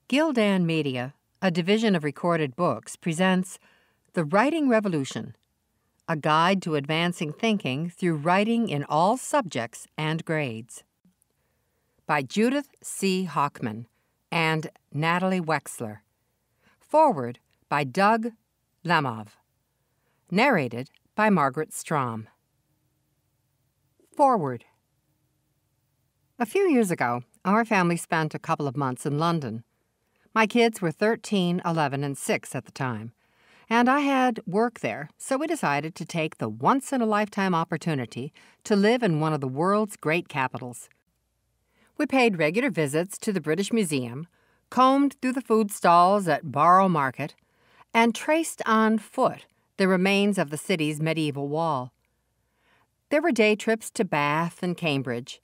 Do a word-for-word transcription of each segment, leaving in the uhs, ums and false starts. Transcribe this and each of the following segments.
Gildan Media, a division of Recorded Books, presents The Writing Revolution, a guide to advancing thinking through writing in all subjects and grades, by Judith C. Hochman and Natalie Wexler. Foreword by Doug Lemov. Narrated by Margaret Strom. Foreword. A few years ago, our family spent a couple of months in London. My kids were thirteen, eleven, and six at the time, and I had work there, so we decided to take the once-in-a-lifetime opportunity to live in one of the world's great capitals. We paid regular visits to the British Museum, combed through the food stalls at Borough Market, and traced on foot the remains of the city's medieval wall. There were day trips to Bath and Cambridge.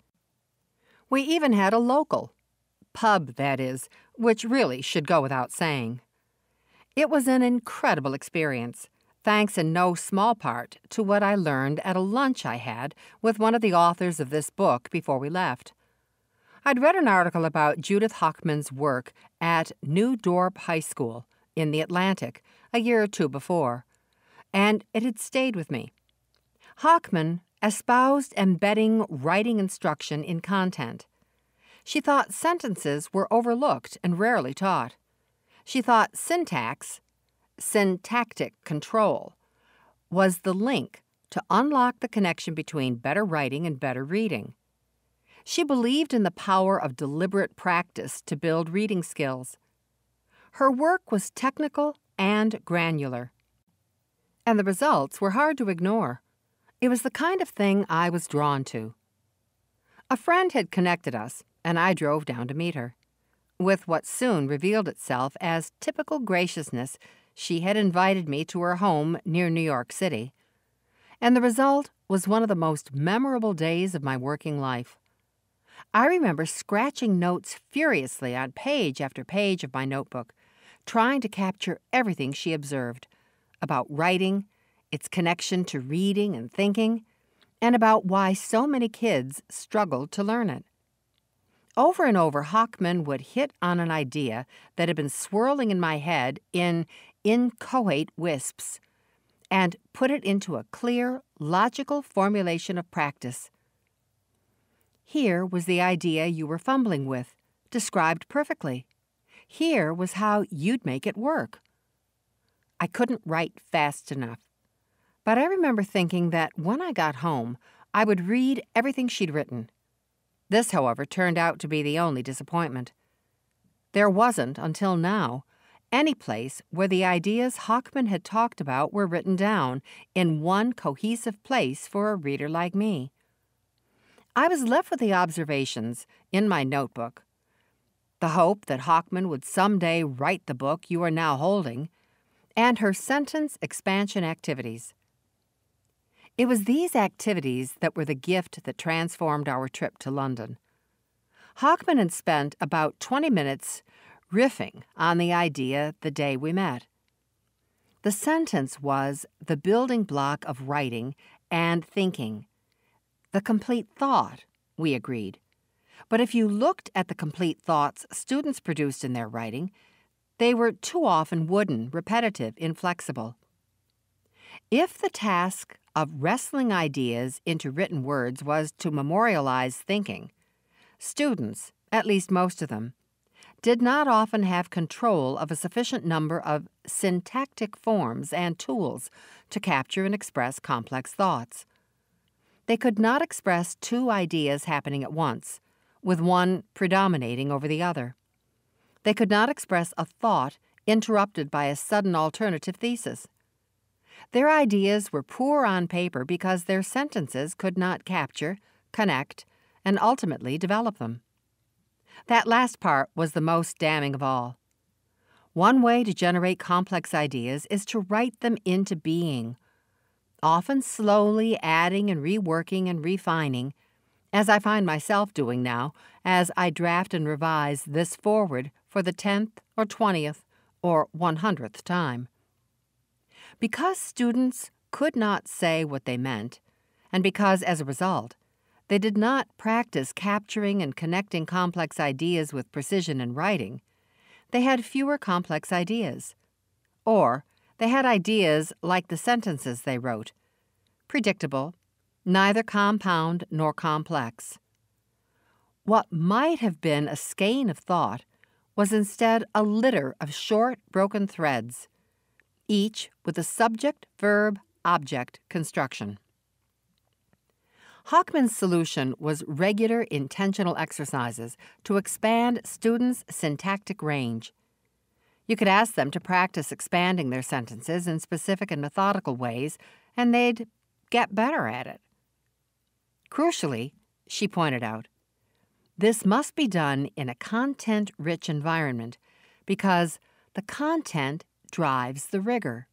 We even had a local, pub that is, which really should go without saying. It was an incredible experience, thanks in no small part to what I learned at a lunch I had with one of the authors of this book before we left. I'd read an article about Judith Hochman's work at New Dorp High School in the Atlantic a year or two before, and it had stayed with me. Hochman espoused embedding writing instruction in content. She thought sentences were overlooked and rarely taught. She thought syntax, syntactic control, was the link to unlock the connection between better writing and better reading. She believed in the power of deliberate practice to build reading skills. Her work was technical and granular, and the results were hard to ignore. It was the kind of thing I was drawn to. A friend had connected us, and I drove down to meet her. With what soon revealed itself as typical graciousness, she had invited me to her home near New York City. And the result was one of the most memorable days of my working life. I remember scratching notes furiously on page after page of my notebook, trying to capture everything she observed about writing, its connection to reading and thinking, and about why so many kids struggled to learn it. Over and over, Hochman would hit on an idea that had been swirling in my head in inchoate wisps and put it into a clear, logical formulation of practice. Here was the idea you were fumbling with, described perfectly. Here was how you'd make it work. I couldn't write fast enough, but I remember thinking that when I got home, I would read everything she'd written. This, however, turned out to be the only disappointment. There wasn't, until now, any place where the ideas Hochman had talked about were written down in one cohesive place for a reader like me. I was left with the observations in my notebook, the hope that Hochman would someday write the book you are now holding, and her sentence expansion activities. It was these activities that were the gift that transformed our trip to London. Hochman had spent about twenty minutes riffing on the idea the day we met. The sentence was the building block of writing and thinking. The complete thought, we agreed. But if you looked at the complete thoughts students produced in their writing, they were too often wooden, repetitive, inflexible. If the task of wrestling ideas into written words was to memorialize thinking, students, at least most of them, did not often have control of a sufficient number of syntactic forms and tools to capture and express complex thoughts. They could not express two ideas happening at once, with one predominating over the other. They could not express a thought interrupted by a sudden alternative thesis. Their ideas were poor on paper because their sentences could not capture, connect, and ultimately develop them. That last part was the most damning of all. One way to generate complex ideas is to write them into being, often slowly adding and reworking and refining, as I find myself doing now as I draft and revise this foreword for the tenth or twentieth or one hundredth time. Because students could not say what they meant, and because, as a result, they did not practice capturing and connecting complex ideas with precision in writing, they had fewer complex ideas. Or they had ideas like the sentences they wrote, predictable, neither compound nor complex. What might have been a skein of thought was instead a litter of short, broken threads, each with a subject-verb-object construction. Hochman's solution was regular intentional exercises to expand students' syntactic range. You could ask them to practice expanding their sentences in specific and methodical ways, and they'd get better at it. Crucially, she pointed out, this must be done in a content-rich environment because the content drives the rigor.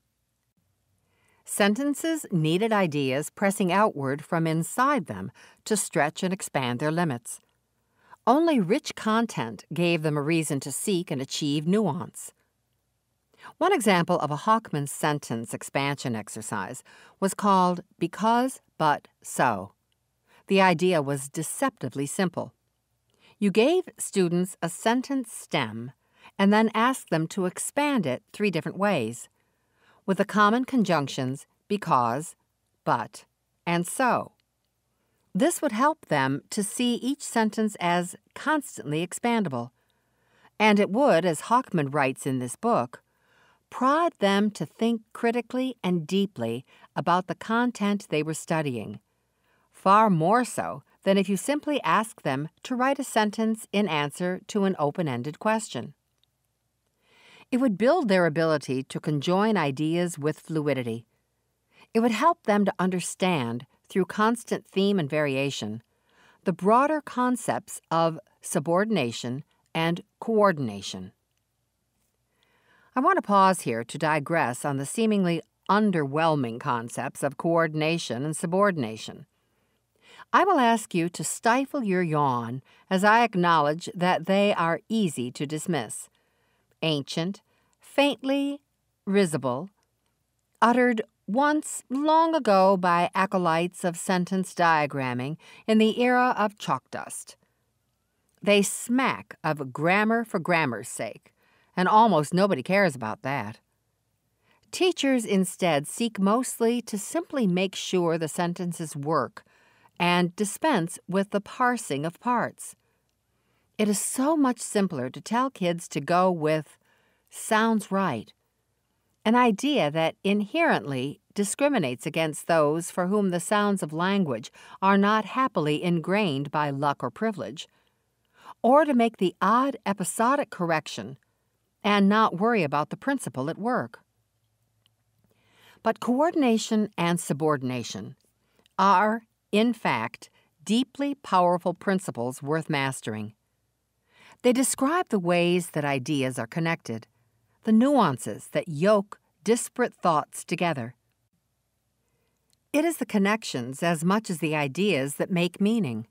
Sentences needed ideas pressing outward from inside them to stretch and expand their limits. Only rich content gave them a reason to seek and achieve nuance. One example of a Hochman sentence expansion exercise was called Because, But, So. The idea was deceptively simple. You gave students a sentence stem and then asked them to expand it three different ways, with the common conjunctions because, but, and so. This would help them to see each sentence as constantly expandable, and it would, as Hochman writes in this book, prod them to think critically and deeply about the content they were studying, far more so than if you simply ask them to write a sentence in answer to an open-ended question. It would build their ability to conjoin ideas with fluidity. It would help them to understand, through constant theme and variation, the broader concepts of subordination and coordination. I want to pause here to digress on the seemingly underwhelming concepts of coordination and subordination. I will ask you to stifle your yawn as I acknowledge that they are easy to dismiss. Ancient, faintly risible, uttered once long ago by acolytes of sentence diagramming in the era of chalk dust. They smack of grammar for grammar's sake, and almost nobody cares about that. Teachers instead seek mostly to simply make sure the sentences work and dispense with the parsing of parts. It is so much simpler to tell kids to go with sounds right, an idea that inherently discriminates against those for whom the sounds of language are not happily ingrained by luck or privilege, or to make the odd episodic correction and not worry about the principle at work. But coordination and subordination are, in fact, deeply powerful principles worth mastering. They describe the ways that ideas are connected, the nuances that yoke disparate thoughts together. It is the connections as much as the ideas that make meaning.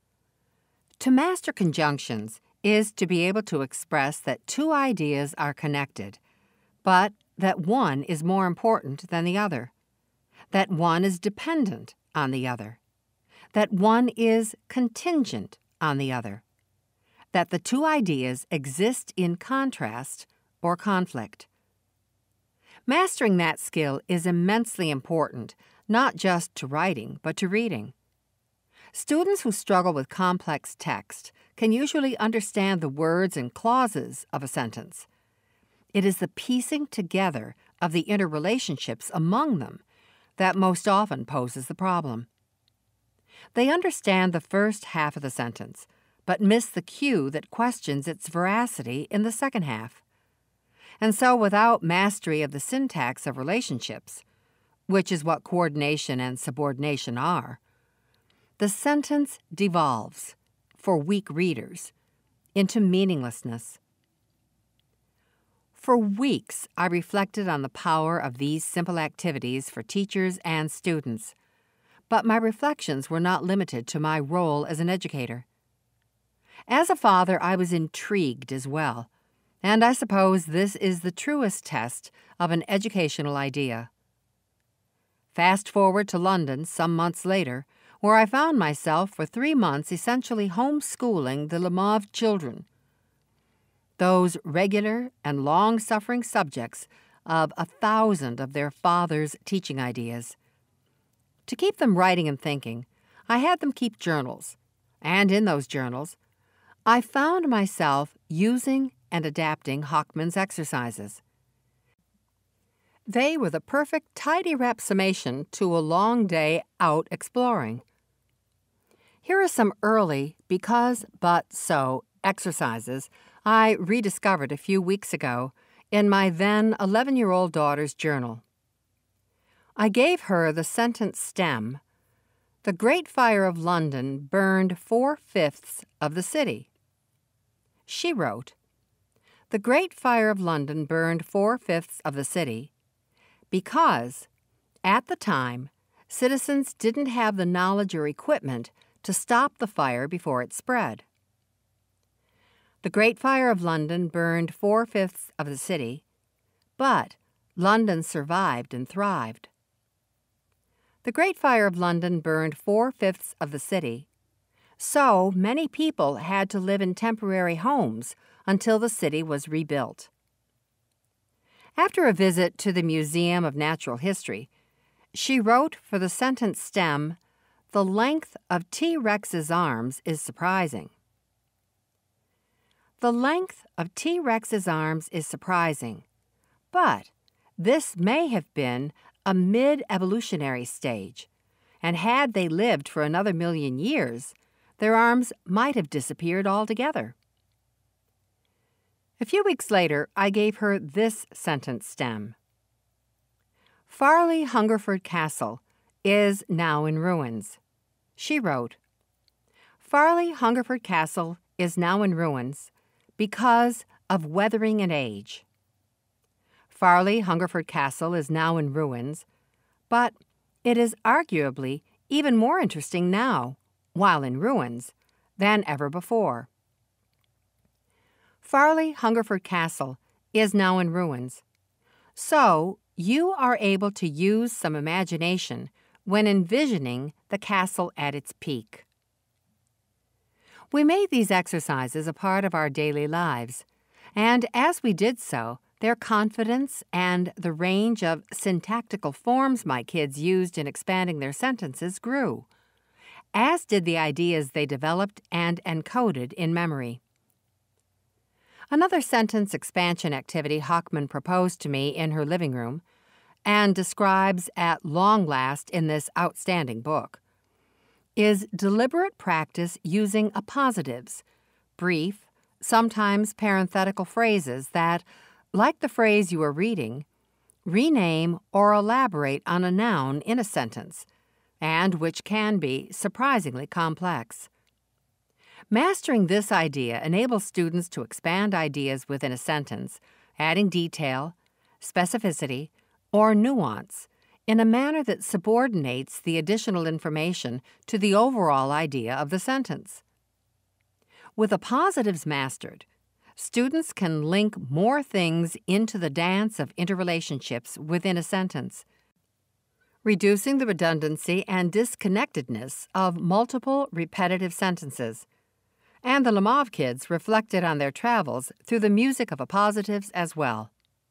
To master conjunctions is to be able to express that two ideas are connected, but that one is more important than the other, that one is dependent on the other, that one is contingent on the other, that the two ideas exist in contrast or conflict. Mastering that skill is immensely important, not just to writing, but to reading. Students who struggle with complex text can usually understand the words and clauses of a sentence. It is the piecing together of the interrelationships among them that most often poses the problem. They understand the first half of the sentence, but miss the cue that questions its veracity in the second half. And so without mastery of the syntax of relationships, which is what coordination and subordination are, the sentence devolves, for weak readers, into meaninglessness. For weeks, I reflected on the power of these simple activities for teachers and students, but my reflections were not limited to my role as an educator. As a father, I was intrigued as well, and I suppose this is the truest test of an educational idea. Fast forward to London some months later, where I found myself for three months essentially homeschooling the Lemov children. those regular and long-suffering subjects of a thousand of their father's teaching ideas. To keep them writing and thinking, I had them keep journals, and in those journals, I found myself using and adapting Hochman's exercises. They were the perfect tidy-wrap summation to a long day out exploring. Here are some early because, but, so exercises I rediscovered a few weeks ago in my then eleven-year-old daughter's journal. I gave her the sentence stem, "The Great Fire of London burned four-fifths of the city." She wrote, "The Great Fire of London burned four-fifths of the city because, at the time, citizens didn't have the knowledge or equipment to stop the fire before it spread." The Great Fire of London burned four-fifths of the city, but London survived and thrived. The Great Fire of London burned four-fifths of the city, so many people had to live in temporary homes until the city was rebuilt. After a visit to the Museum of Natural History, she wrote for the sentence stem, "The length of T. Rex's arms is surprising." The length of T. Rex's arms is surprising, but this may have been a mid-evolutionary stage, and had they lived for another million years, their arms might have disappeared altogether. A few weeks later, I gave her this sentence stem. "Farley Hungerford Castle is now in ruins." She wrote, "Farley Hungerford Castle is now in ruins because of weathering and age." Farley Hungerford Castle is now in ruins, but it is arguably even more interesting now, while in ruins, than ever before. Farley Hungerford Castle is now in ruins, so you are able to use some imagination when envisioning the castle at its peak. We made these exercises a part of our daily lives, and as we did so, their confidence and the range of syntactical forms my kids used in expanding their sentences grew, as did the ideas they developed and encoded in memory. Another sentence expansion activity Hochman proposed to me in her living room, and describes at long last in this outstanding book, is deliberate practice using appositives, brief, sometimes parenthetical phrases that, like the phrase you are reading, rename or elaborate on a noun in a sentence, and which can be surprisingly complex. Mastering this idea enables students to expand ideas within a sentence, adding detail, specificity, or nuance in a manner that subordinates the additional information to the overall idea of the sentence. With appositives mastered, students can link more things into the dance of interrelationships within a sentence, reducing the redundancy and disconnectedness of multiple repetitive sentences. And the Lemov kids reflected on their travels through the music of appositives as well.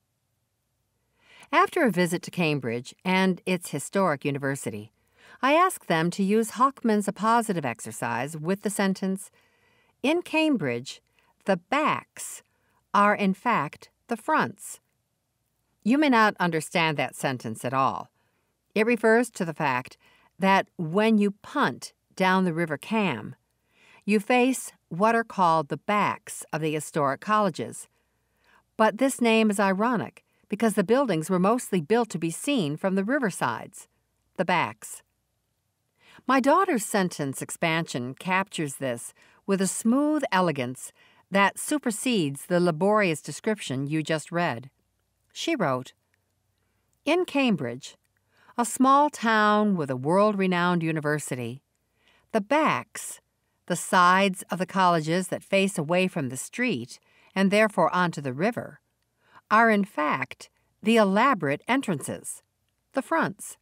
After a visit to Cambridge and its historic university, I asked them to use Hochman's appositive exercise with the sentence, "In Cambridge, the backs are in fact the fronts." You may not understand that sentence at all. It refers to the fact that when you punt down the River Cam, you face what are called the backs of the historic colleges. But this name is ironic because the buildings were mostly built to be seen from the riversides, the backs. My daughter's sentence expansion captures this with a smooth elegance that supersedes the laborious description you just read. She wrote, "In Cambridge, a small town with a world-renowned university, the backs, the sides of the colleges that face away from the street and therefore onto the river, are in fact the elaborate entrances, the fronts."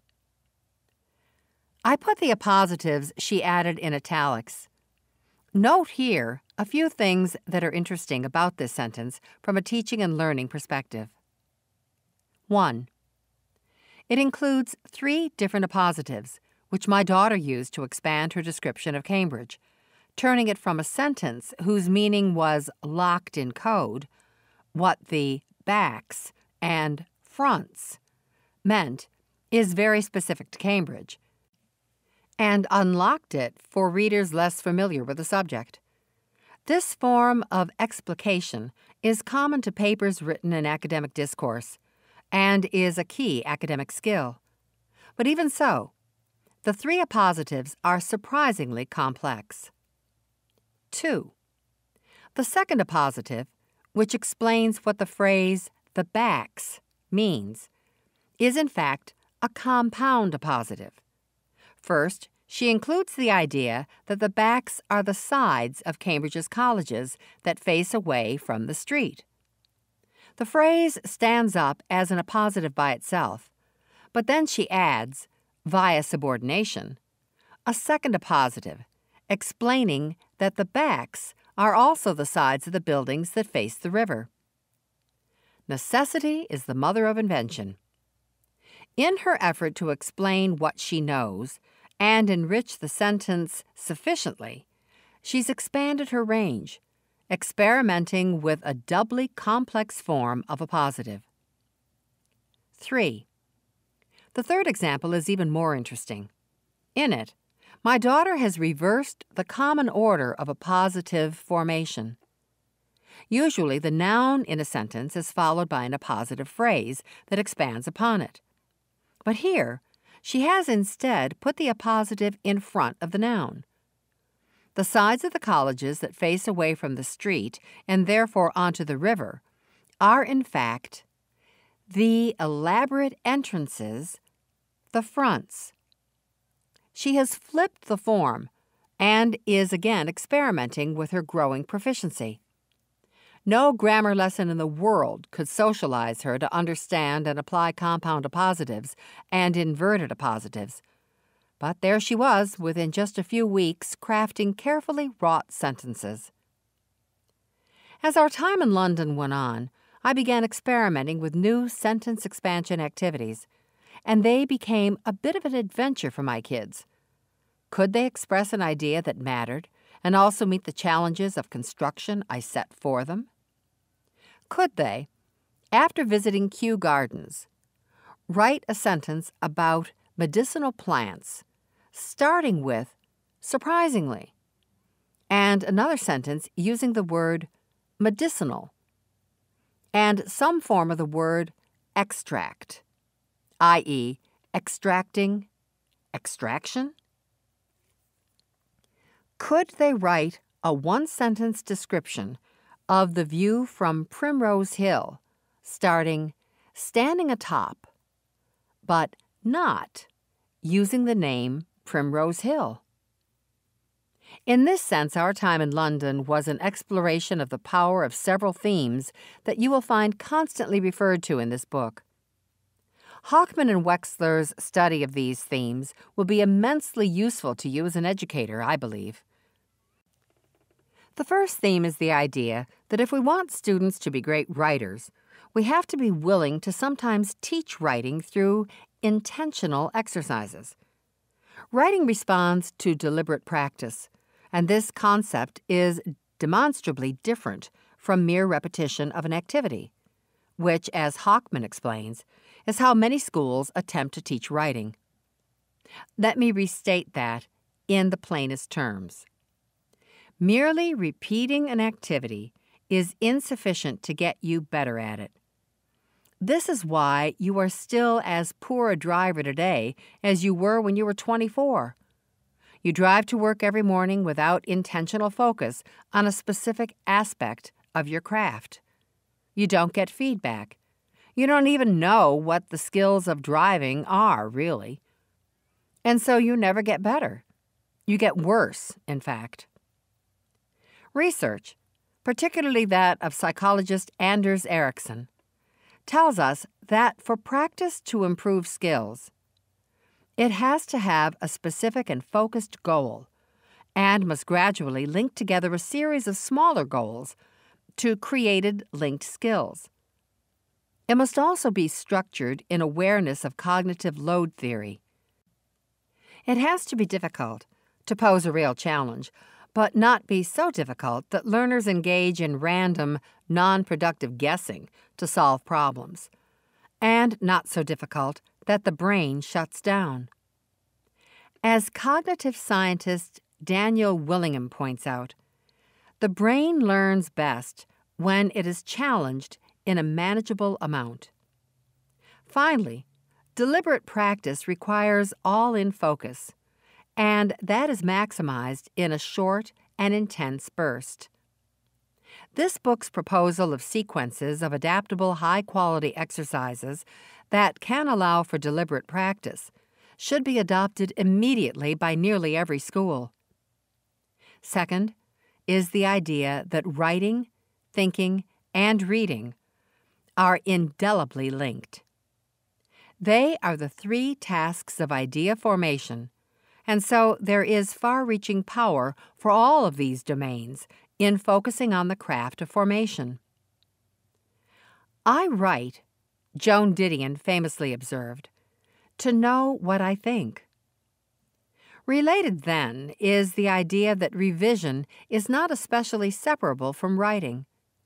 I put the appositives she added in italics. Note here a few things that are interesting about this sentence from a teaching and learning perspective. One, it includes three different appositives, which my daughter used to expand her description of Cambridge, turning it from a sentence whose meaning was locked in code, what the backs and fronts meant is very specific to Cambridge, and unlocked it for readers less familiar with the subject. This form of explication is common to papers written in academic discourse and is a key academic skill. But even so, the three appositives are surprisingly complex. Two, the second appositive, which explains what the phrase the backs means, is in fact a compound appositive. First, she includes the idea that the backs are the sides of Cambridge's colleges that face away from the street. The phrase stands up as an appositive by itself, but then she adds, via subordination, a second appositive, explaining that the backs are also the sides of the buildings that face the river. Necessity is the mother of invention. In her effort to explain what she knows and enrich the sentence sufficiently, she's expanded her range, experimenting with a doubly complex form of appositive. Three, the third example is even more interesting. In it, my daughter has reversed the common order of appositive formation. Usually, the noun in a sentence is followed by an appositive phrase that expands upon it. But here, she has instead put the appositive in front of the noun. The sides of the colleges that face away from the street and therefore onto the river are, in fact, the elaborate entrances, the fronts. She has flipped the form and is again experimenting with her growing proficiency. No grammar lesson in the world could socialize her to understand and apply compound appositives and inverted appositives. But there she was, within just a few weeks, crafting carefully wrought sentences. As our time in London went on, I began experimenting with new sentence expansion activities, and they became a bit of an adventure for my kids. Could they express an idea that mattered and also meet the challenges of construction I set for them? Could they, after visiting Kew Gardens, write a sentence about medicinal plants, starting with surprisingly, and another sentence using the word medicinal, and some form of the word extract, that is, extracting, extraction? Could they write a one-sentence description of the view from Primrose Hill, starting standing atop, but not using the name Primrose Hill? In this sense, our time in London was an exploration of the power of several themes that you will find constantly referred to in this book. Hochman and Wexler's study of these themes will be immensely useful to you as an educator, I believe. The first theme is the idea that if we want students to be great writers, we have to be willing to sometimes teach writing through intentional exercises. Writing responds to deliberate practice, and this concept is demonstrably different from mere repetition of an activity, which, as Hochman explains, is how many schools attempt to teach writing. Let me restate that in the plainest terms. Merely repeating an activity is insufficient to get you better at it. This is why you are still as poor a driver today as you were when you were twenty-four. You drive to work every morning without intentional focus on a specific aspect of your craft. You don't get feedback. You don't even know what the skills of driving are, really. And so you never get better. You get worse, in fact. Research, particularly that of psychologist Anders Ericsson, tells us that for practice to improve skills, it has to have a specific and focused goal, and must gradually link together a series of smaller goals to created linked skills. It must also be structured in awareness of cognitive load theory. It has to be difficult, to pose a real challenge, but not be so difficult that learners engage in random, non-productive guessing to solve problems, and not so difficult that the brain shuts down. As cognitive scientist Daniel Willingham points out, the brain learns best when it is challenged in a manageable amount. Finally, deliberate practice requires all-in focus, and that is maximized in a short and intense burst. This book's proposal of sequences of adaptable, high-quality exercises that can allow for deliberate practice should be adopted immediately by nearly every school. Second is the idea that writing, thinking, and reading are indelibly linked. They are the three tasks of idea formation, and so there is far-reaching power for all of these domains in focusing on the craft of formation. I write, Joan Didion famously observed, to know what I think. Related, then, is the idea that revision is not especially separable from writing.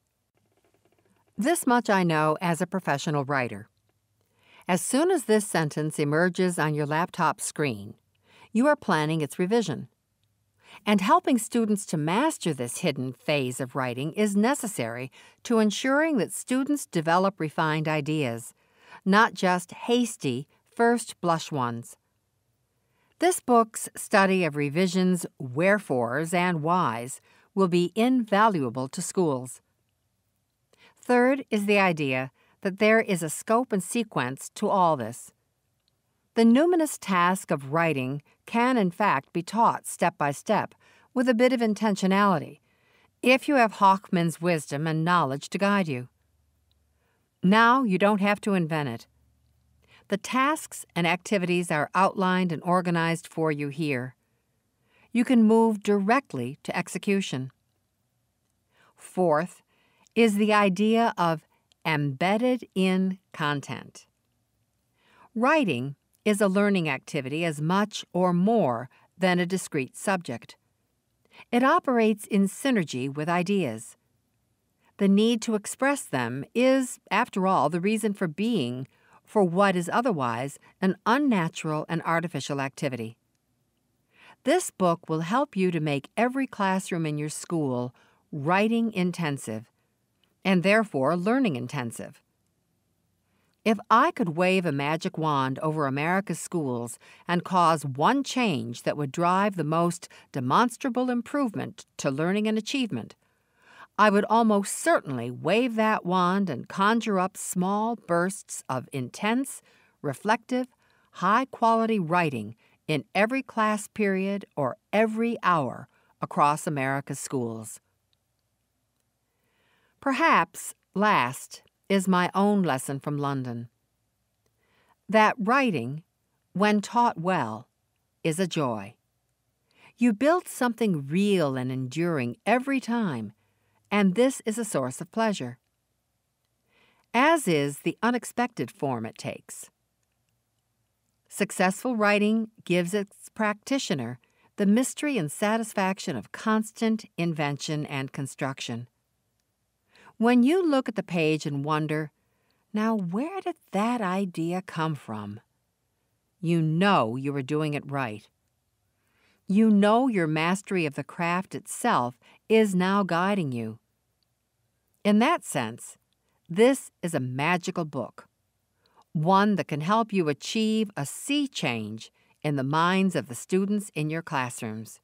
This much I know as a professional writer. As soon as this sentence emerges on your laptop screen, you are planning its revision. And helping students to master this hidden phase of writing is necessary to ensuring that students develop refined ideas, not just hasty, first blush ones. This book's study of revision's wherefores and whys will be invaluable to schools. Third is the idea that there is a scope and sequence to all this. The numinous task of writing can, in fact, be taught step by step with a bit of intentionality, if you have Hochman's wisdom and knowledge to guide you. Now you don't have to invent it. The tasks and activities are outlined and organized for you here. You can move directly to execution. Fourth is the idea of embedded in content. Writing is a learning activity as much or more than a discrete subject. It operates in synergy with ideas. The need to express them is, after all, the reason for being for what is otherwise an unnatural and artificial activity. This book will help you to make every classroom in your school writing intensive, and therefore learning intensive. If I could wave a magic wand over America's schools and cause one change that would drive the most demonstrable improvement to learning and achievement, I would almost certainly wave that wand and conjure up small bursts of intense, reflective, high-quality writing in every class period or every hour across America's schools. Perhaps last is my own lesson from London. That writing, when taught well, is a joy. You build something real and enduring every time, and this is a source of pleasure, as is the unexpected form it takes. Successful writing gives its practitioner the mystery and satisfaction of constant invention and construction. When you look at the page and wonder, now where did that idea come from? You know you are doing it right. You know your mastery of the craft itself is now guiding you. In that sense, this is a magical book, one that can help you achieve a sea change in the minds of the students in your classrooms.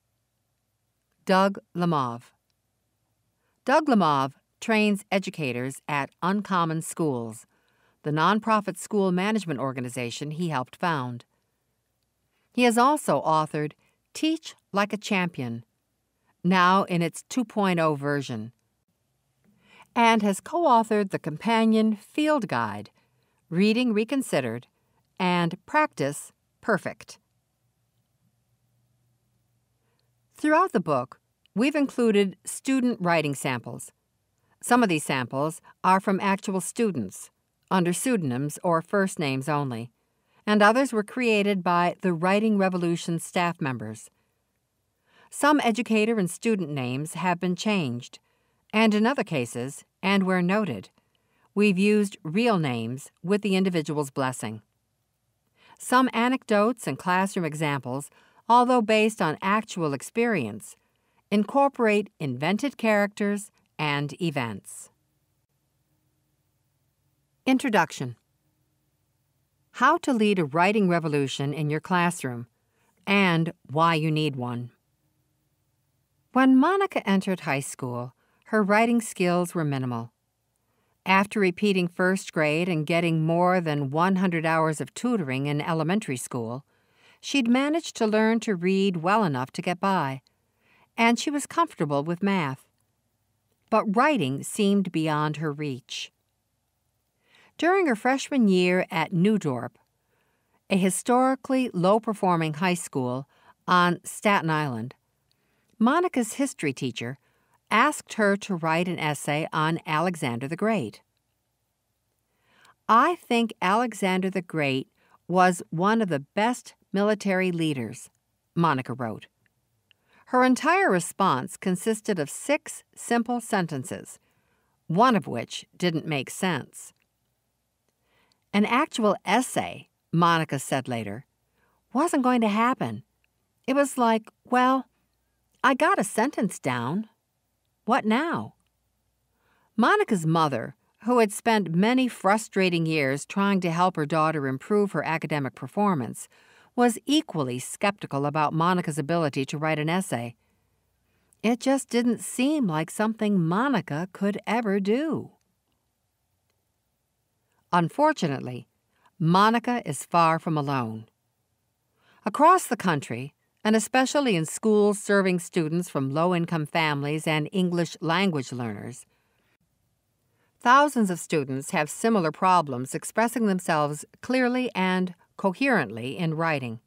Doug Lemov. Doug Lemov trains educators at Uncommon Schools, the nonprofit school management organization he helped found. He has also authored Teach Like a Champion, now in its two point oh version, and has co-authored the companion Field Guide, Reading Reconsidered, and Practice Perfect. Throughout the book, we've included student writing samples. Some of these samples are from actual students, under pseudonyms or first names only, and others were created by the Writing Revolution staff members. Some educator and student names have been changed, and in other cases, and where noted, we've used real names with the individual's blessing. Some anecdotes and classroom examples, although based on actual experience, incorporate invented characters and events. Introduction. How to lead a writing revolution in your classroom, and why you need one. When Monica entered high school, her writing skills were minimal. After repeating first grade and getting more than one hundred hours of tutoring in elementary school, she'd managed to learn to read well enough to get by, and she was comfortable with math. But writing seemed beyond her reach. During her freshman year at Newdorp, a historically low-performing high school on Staten Island, Monica's history teacher asked her to write an essay on Alexander the Great. "I think Alexander the Great was one of the best military leaders," Monica wrote. Her entire response consisted of six simple sentences, one of which didn't make sense. An actual essay, Monica said later, wasn't going to happen. It was like, well, I got a sentence down. What now? Monica's mother, who had spent many frustrating years trying to help her daughter improve her academic performance, was equally skeptical about Monica's ability to write an essay. It just didn't seem like something Monica could ever do. Unfortunately, Monica is far from alone. Across the country, and especially in schools serving students from low-income families and English language learners, thousands of students have similar problems expressing themselves clearly and coherently in writing.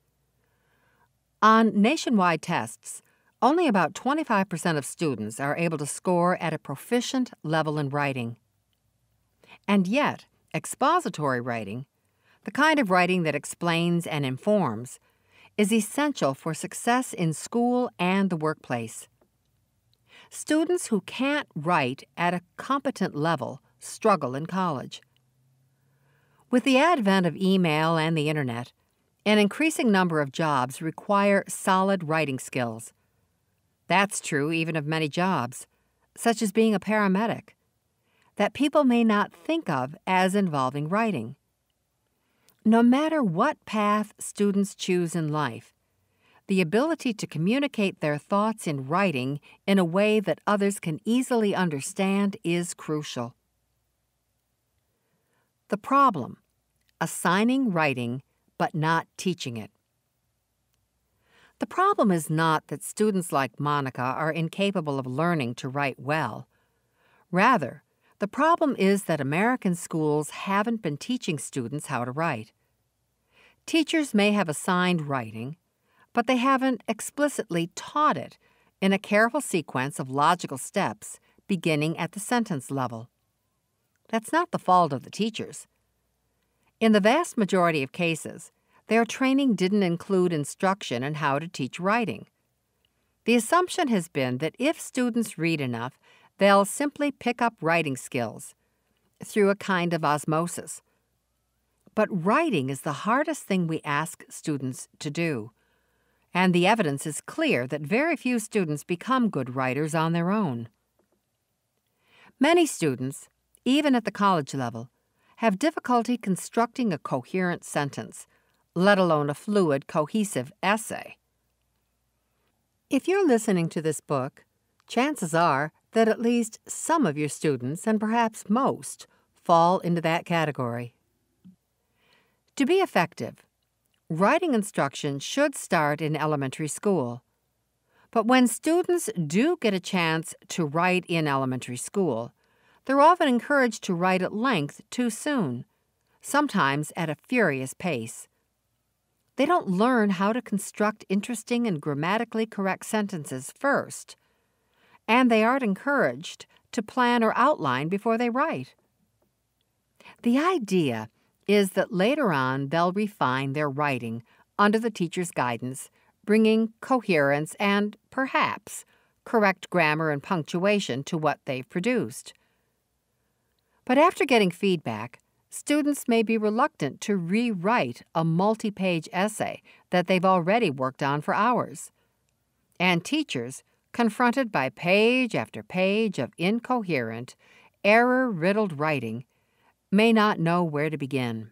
On nationwide tests, only about twenty-five percent of students are able to score at a proficient level in writing. And yet, expository writing, the kind of writing that explains and informs, is essential for success in school and the workplace. Students who can't write at a competent level struggle in college. With the advent of email and the internet, an increasing number of jobs require solid writing skills. That's true even of many jobs, such as being a paramedic, that people may not think of as involving writing. No matter what path students choose in life, the ability to communicate their thoughts in writing in a way that others can easily understand is crucial. The problem: assigning writing but not teaching it. The problem is not that students like Monica are incapable of learning to write well. Rather, the problem is that American schools haven't been teaching students how to write. Teachers may have assigned writing, but they haven't explicitly taught it in a careful sequence of logical steps beginning at the sentence level. That's not the fault of the teachers. In the vast majority of cases, their training didn't include instruction in how to teach writing. The assumption has been that if students read enough, they'll simply pick up writing skills through a kind of osmosis. But writing is the hardest thing we ask students to do, and the evidence is clear that very few students become good writers on their own. Many students, even at the college level, have difficulty constructing a coherent sentence, let alone a fluid, cohesive essay. If you're listening to this book, chances are that at least some of your students, and perhaps most, fall into that category. To be effective, writing instruction should start in elementary school. But when students do get a chance to write in elementary school, they're often encouraged to write at length too soon, sometimes at a furious pace. They don't learn how to construct interesting and grammatically correct sentences first, and they aren't encouraged to plan or outline before they write. The idea is that later on they'll refine their writing under the teacher's guidance, bringing coherence and, perhaps, correct grammar and punctuation to what they've produced. But after getting feedback, students may be reluctant to rewrite a multi-page essay that they've already worked on for hours. And teachers, confronted by page after page of incoherent, error-riddled writing, may not know where to begin.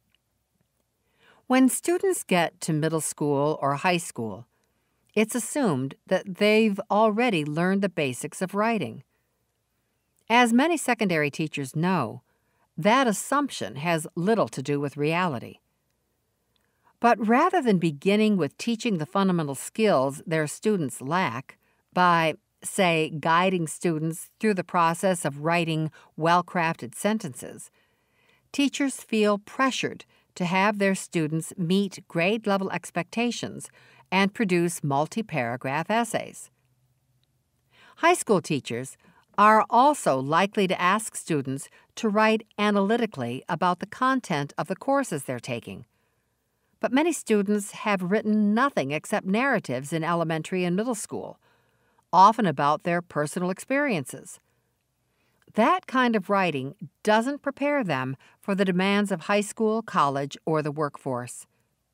When students get to middle school or high school, it's assumed that they've already learned the basics of writing. As many secondary teachers know, that assumption has little to do with reality. But rather than beginning with teaching the fundamental skills their students lack by, say, guiding students through the process of writing well-crafted sentences, teachers feel pressured to have their students meet grade-level expectations and produce multi-paragraph essays. High school teachers are also likely to ask students to write analytically about the content of the courses they're taking. But many students have written nothing except narratives in elementary and middle school, often about their personal experiences. That kind of writing doesn't prepare them for the demands of high school, college, or the workforce.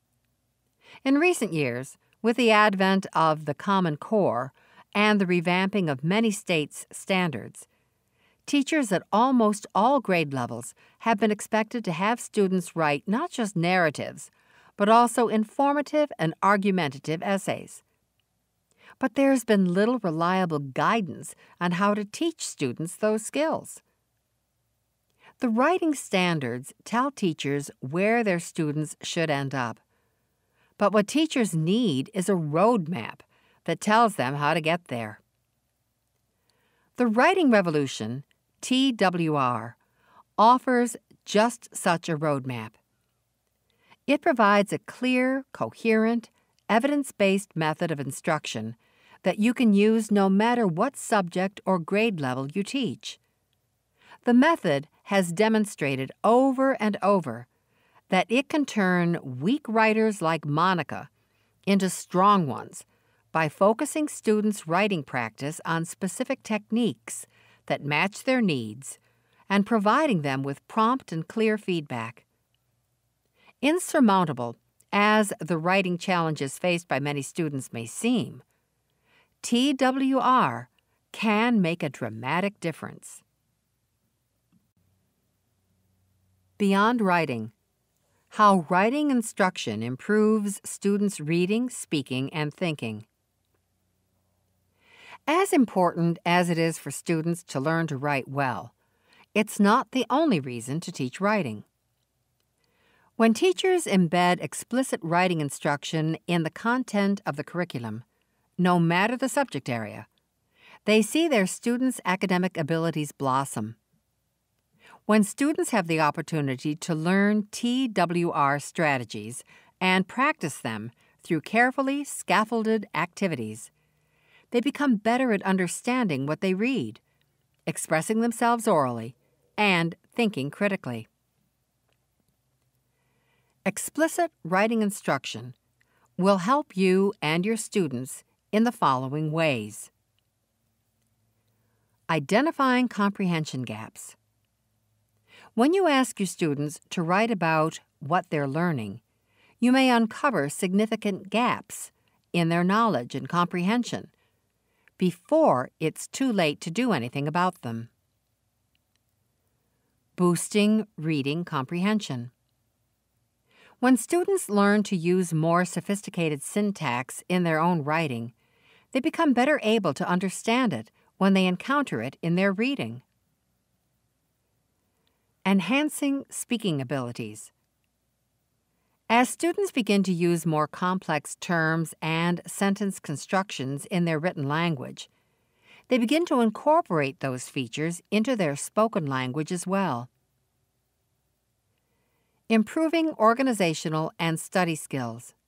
In recent years, with the advent of the Common Core and the revamping of many states' standards, teachers at almost all grade levels have been expected to have students write not just narratives, but also informative and argumentative essays. But there's been little reliable guidance on how to teach students those skills. The writing standards tell teachers where their students should end up. But what teachers need is a roadmap that tells them how to get there. The Writing Revolution, T W R, offers just such a roadmap. It provides a clear, coherent, evidence-based method of instruction that you can use no matter what subject or grade level you teach. The method has demonstrated over and over that it can turn weak writers like Monica into strong ones by focusing students' writing practice on specific techniques that match their needs and providing them with prompt and clear feedback. Insurmountable as the writing challenges faced by many students may seem, T W R can make a dramatic difference. Beyond writing, how writing instruction improves students' reading, speaking, and thinking. As important as it is for students to learn to write well, it's not the only reason to teach writing. When teachers embed explicit writing instruction in the content of the curriculum, no matter the subject area, they see their students' academic abilities blossom. When students have the opportunity to learn T W R strategies and practice them through carefully scaffolded activities, they become better at understanding what they read, expressing themselves orally, and thinking critically. Explicit writing instruction will help you and your students in the following ways. Identifying comprehension gaps. When you ask your students to write about what they're learning, you may uncover significant gaps in their knowledge and comprehension before it's too late to do anything about them. Boosting reading comprehension. When students learn to use more sophisticated syntax in their own writing, they become better able to understand it when they encounter it in their reading. Enhancing speaking abilities. As students begin to use more complex terms and sentence constructions in their written language, they begin to incorporate those features into their spoken language as well. Improving organizational and study skills.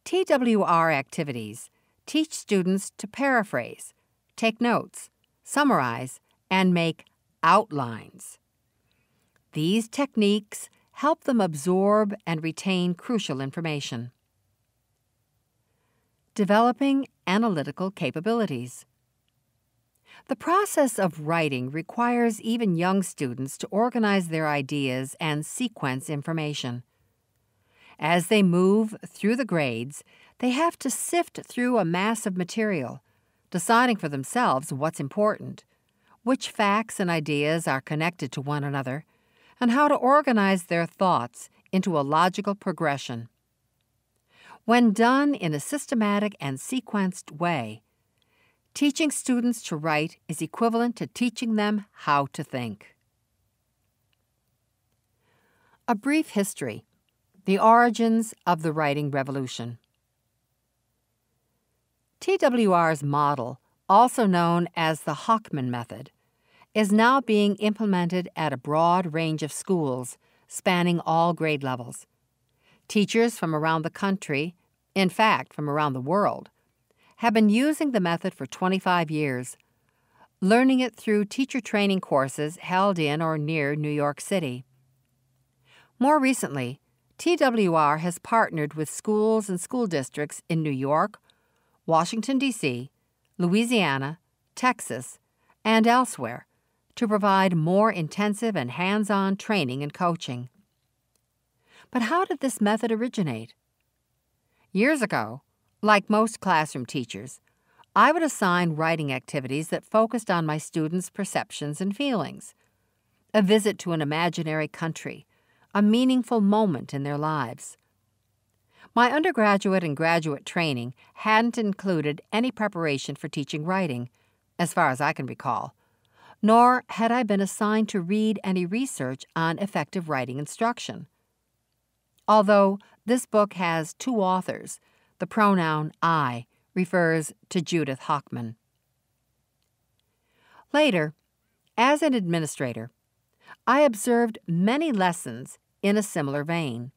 T W R activities teach students to paraphrase, take notes, summarize, and make outlines. These techniques help them absorb and retain crucial information. Developing analytical capabilities. The process of writing requires even young students to organize their ideas and sequence information. As they move through the grades, they have to sift through a mass of material, deciding for themselves what's important, which facts and ideas are connected to one another, and how to organize their thoughts into a logical progression. When done in a systematic and sequenced way, teaching students to write is equivalent to teaching them how to think. A brief history. The origins of the writing revolution. T W R's model, also known as the Hochman Method, is now being implemented at a broad range of schools, spanning all grade levels. Teachers from around the country, in fact from around the world, have been using the method for twenty-five years, learning it through teacher training courses held in or near New York City. More recently, T W R has partnered with schools and school districts in New York, Washington, D C, Louisiana, Texas, and elsewhere to provide more intensive and hands-on training and coaching. But how did this method originate? Years ago, like most classroom teachers, I would assign writing activities that focused on my students' perceptions and feelings. A visit to an imaginary country, a meaningful moment in their lives. My undergraduate and graduate training hadn't included any preparation for teaching writing, as far as I can recall, nor had I been assigned to read any research on effective writing instruction. Although this book has two authors, the pronoun I refers to Judith Hochman. Later, as an administrator, I observed many lessons in a similar vein.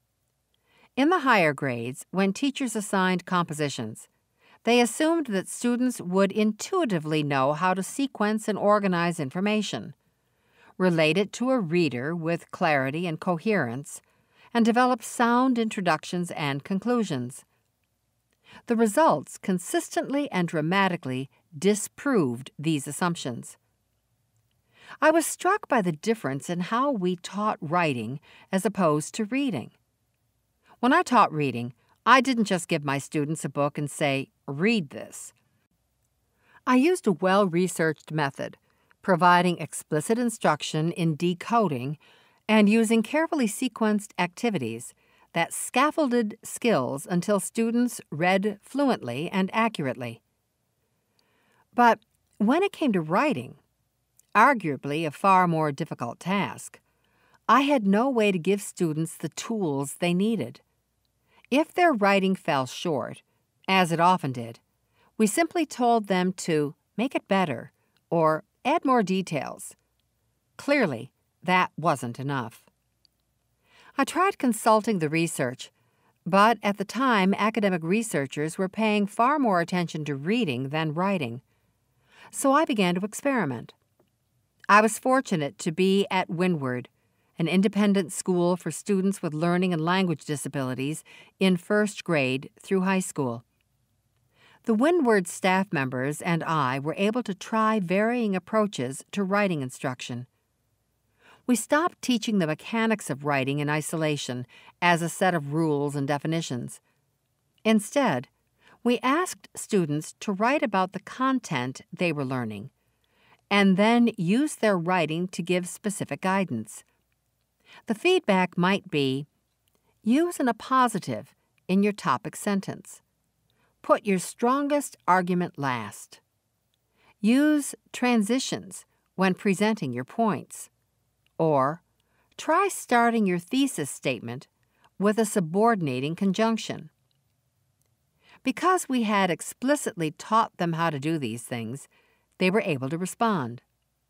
In the higher grades, when teachers assigned compositions, they assumed that students would intuitively know how to sequence and organize information, relate it to a reader with clarity and coherence, and develop sound introductions and conclusions. The results consistently and dramatically disproved these assumptions. I was struck by the difference in how we taught writing as opposed to reading. When I taught reading, I didn't just give my students a book and say, "Read this." I used a well-researched method, providing explicit instruction in decoding and using carefully sequenced activities that scaffolded skills until students read fluently and accurately. But when it came to writing, arguably a far more difficult task, I had no way to give students the tools they needed. If their writing fell short, as it often did, we simply told them to make it better or add more details. Clearly, that wasn't enough. I tried consulting the research, but at the time, academic researchers were paying far more attention to reading than writing. So I began to experiment. I was fortunate to be at Windward, an independent school for students with learning and language disabilities in first grade through high school. The Windward staff members and I were able to try varying approaches to writing instruction. We stopped teaching the mechanics of writing in isolation as a set of rules and definitions. Instead, we asked students to write about the content they were learning, and then use their writing to give specific guidance. The feedback might be, use an appositive in your topic sentence. Put your strongest argument last. Use transitions when presenting your points. Or, try starting your thesis statement with a subordinating conjunction. Because we had explicitly taught them how to do these things, they were able to respond.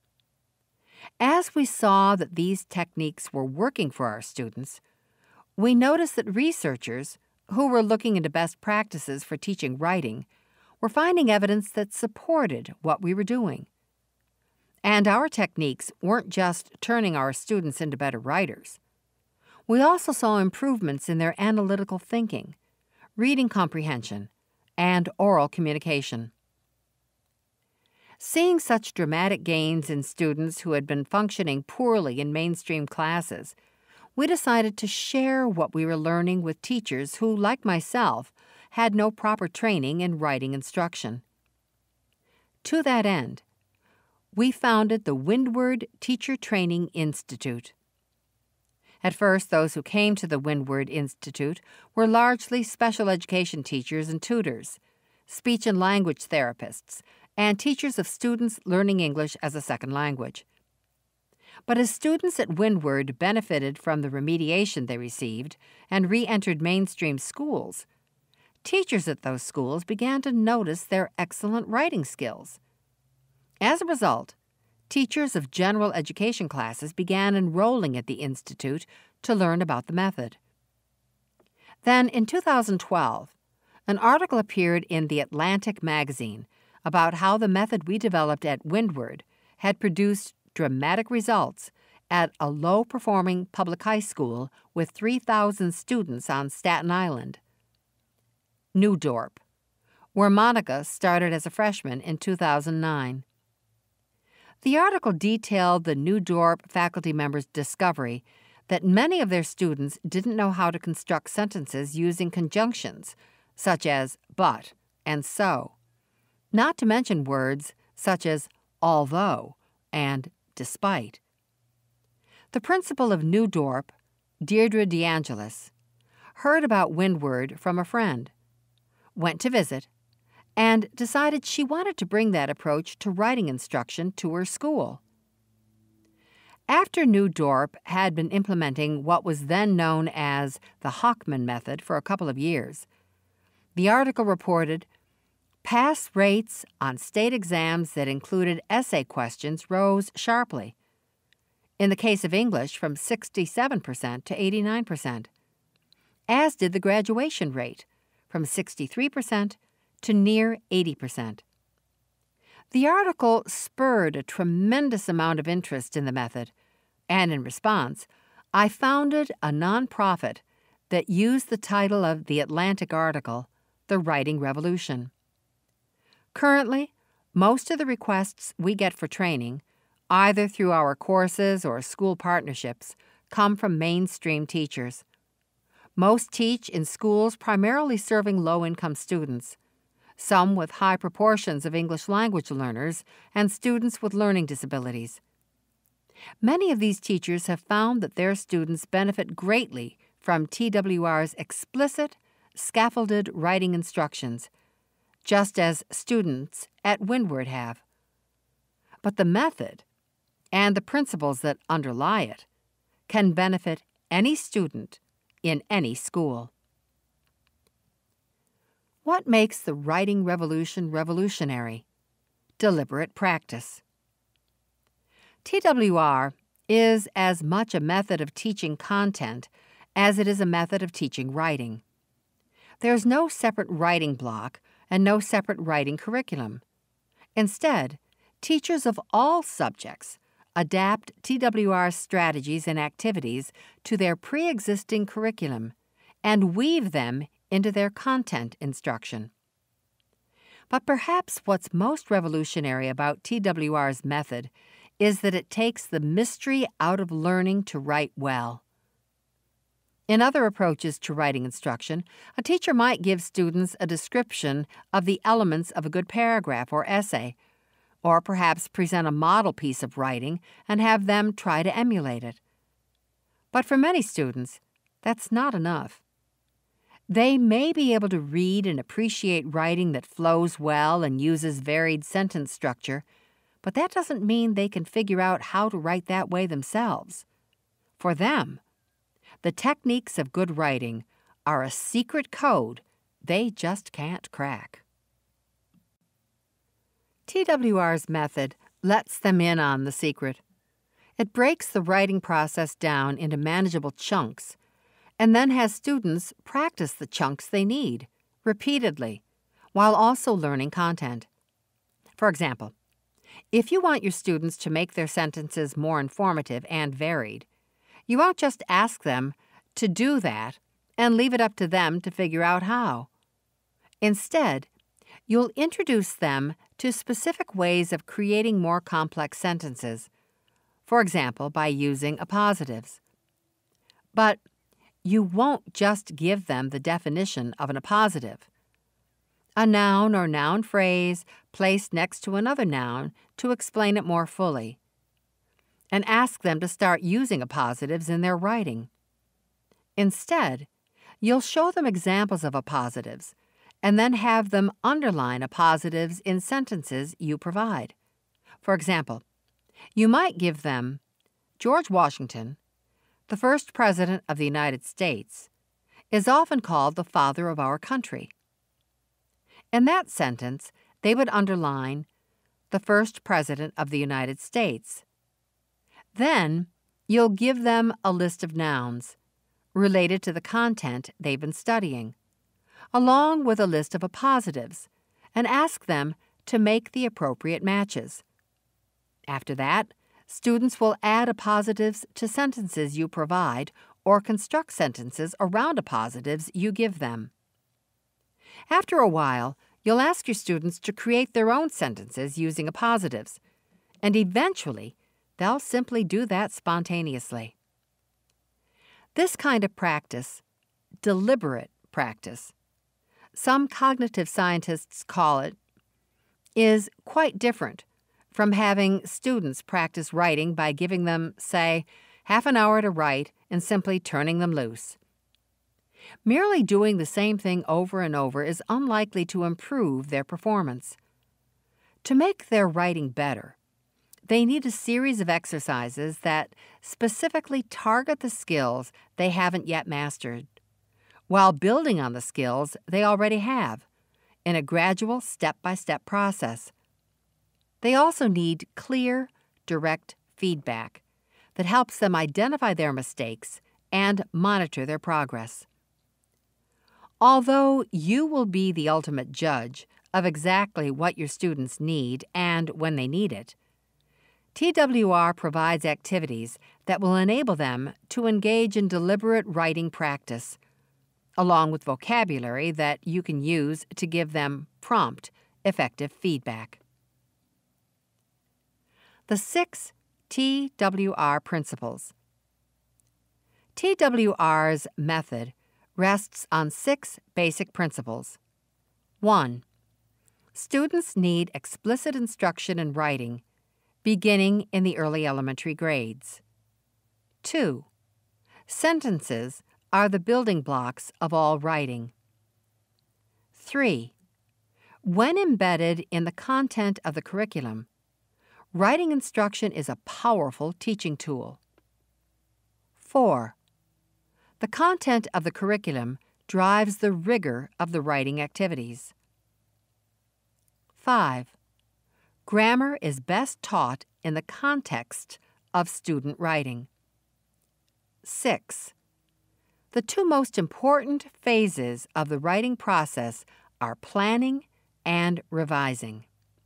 As we saw that these techniques were working for our students, we noticed that researchers, who were looking into best practices for teaching writing were finding evidence that supported what we were doing. And our techniques weren't just turning our students into better writers. We also saw improvements in their analytical thinking, reading comprehension, and oral communication. Seeing such dramatic gains in students who had been functioning poorly in mainstream classes, we decided to share what we were learning with teachers who, like myself, had no proper training in writing instruction. To that end, we founded the Windward Teacher Training Institute. At first, those who came to the Windward Institute were largely special education teachers and tutors, speech and language therapists, and teachers of students learning English as a second language. But as students at Windward benefited from the remediation they received and re-entered mainstream schools, teachers at those schools began to notice their excellent writing skills. As a result, teachers of general education classes began enrolling at the Institute to learn about the method. Then, in two thousand twelve, an article appeared in The Atlantic magazine about how the method we developed at Windward had produced dramatic results at a low-performing public high school with three thousand students on Staten Island, New Dorp, where Monica started as a freshman in two thousand nine. The article detailed the New Dorp faculty members' discovery that many of their students didn't know how to construct sentences using conjunctions, such as but and so, not to mention words such as although and despite. The principal of New Dorp, Deirdre DeAngelis, heard about Windward from a friend, went to visit, and decided she wanted to bring that approach to writing instruction to her school. After New Dorp had been implementing what was then known as the Hochman Method for a couple of years, the article reported pass rates on state exams that included essay questions rose sharply. In the case of English, from sixty-seven percent to eighty-nine percent, as did the graduation rate, from sixty-three percent to near eighty percent. The article spurred a tremendous amount of interest in the method, and in response, I founded a nonprofit that used the title of the Atlantic article, The Writing Revolution. Currently, most of the requests we get for training, either through our courses or school partnerships, come from mainstream teachers. Most teach in schools primarily serving low-income students, some with high proportions of English language learners and students with learning disabilities. Many of these teachers have found that their students benefit greatly from T W R's explicit, scaffolded writing instructions, just as students at Windward have. But the method and the principles that underlie it can benefit any student in any school. What makes the writing revolution revolutionary? Deliberate practice. T W R is as much a method of teaching content as it is a method of teaching writing. There's no separate writing block and no separate writing curriculum. Instead, teachers of all subjects adapt T W R's strategies and activities to their pre-existing curriculum and weave them into their content instruction. But perhaps what's most revolutionary about T W R's method is that it takes the mystery out of learning to write well. In other approaches to writing instruction, a teacher might give students a description of the elements of a good paragraph or essay, or perhaps present a model piece of writing and have them try to emulate it. But for many students, that's not enough. They may be able to read and appreciate writing that flows well and uses varied sentence structure, but that doesn't mean they can figure out how to write that way themselves. For them, the techniques of good writing are a secret code they just can't crack. T W R's method lets them in on the secret. It breaks the writing process down into manageable chunks and then has students practice the chunks they need, repeatedly, while also learning content. For example, if you want your students to make their sentences more informative and varied, you won't just ask them to do that and leave it up to them to figure out how. Instead, you'll introduce them to specific ways of creating more complex sentences, for example, by using appositives. But you won't just give them the definition of an appositive, a noun or noun phrase placed next to another noun to explain it more fully, and ask them to start using appositives in their writing. Instead, you'll show them examples of appositives and then have them underline appositives in sentences you provide. For example, you might give them, George Washington, the first President of the United States, is often called the father of our country. In that sentence, they would underline the first President of the United States. Then, you'll give them a list of nouns related to the content they've been studying, along with a list of appositives, and ask them to make the appropriate matches. After that, students will add appositives to sentences you provide or construct sentences around appositives you give them. After a while, you'll ask your students to create their own sentences using appositives, and eventually, they'll simply do that spontaneously. This kind of practice, deliberate practice, some cognitive scientists call it, is quite different from having students practice writing by giving them, say, half an hour to write and simply turning them loose. Merely doing the same thing over and over is unlikely to improve their performance. To make their writing better, they need a series of exercises that specifically target the skills they haven't yet mastered, while building on the skills they already have in a gradual step-by-step process. They also need clear, direct feedback that helps them identify their mistakes and monitor their progress. Although you will be the ultimate judge of exactly what your students need and when they need it, T W R provides activities that will enable them to engage in deliberate writing practice, along with vocabulary that you can use to give them prompt, effective feedback. The six T W R principles. T W R's method rests on six basic principles. One, students need explicit instruction in writing, beginning in the early elementary grades. Two, sentences are the building blocks of all writing. Three, when embedded in the content of the curriculum, writing instruction is a powerful teaching tool. Four, the content of the curriculum drives the rigor of the writing activities. Five, grammar is best taught in the context of student writing. Six, the two most important phases of the writing process are planning and revising.